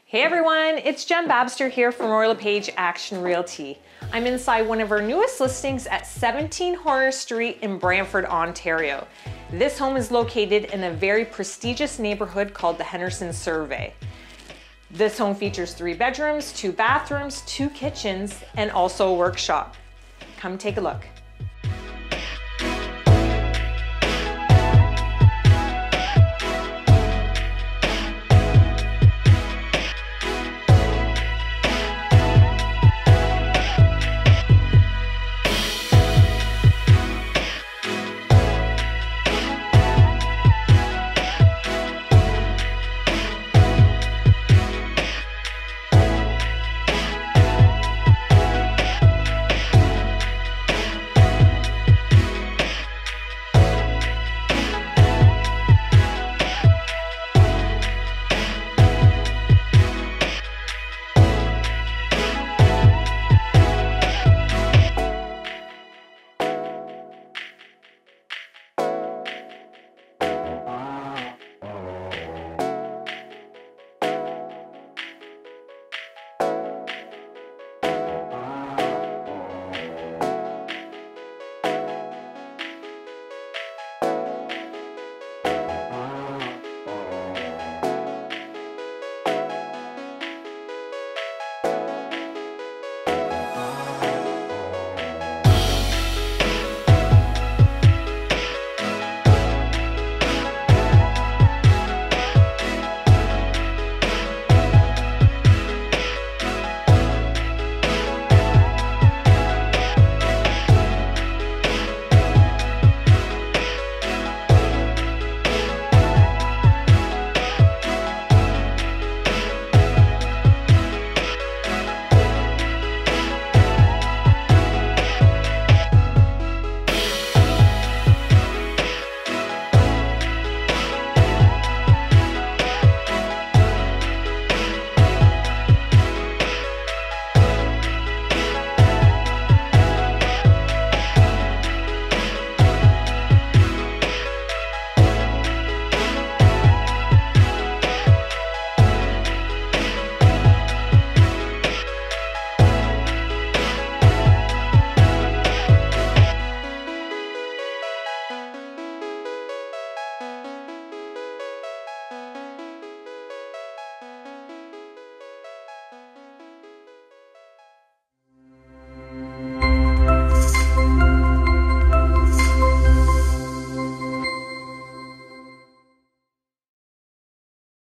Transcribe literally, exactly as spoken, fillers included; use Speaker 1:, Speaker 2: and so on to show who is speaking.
Speaker 1: Hey everyone, it's Jen Babster here from Royal LePage Action Realty. I'm inside one of our newest listings at seventeen Horner Street in Brantford, Ontario. This home is located in a very prestigious neighborhood called the Henderson Survey. This home features three bedrooms, two bathrooms, two kitchens, and also a workshop. Come take a look.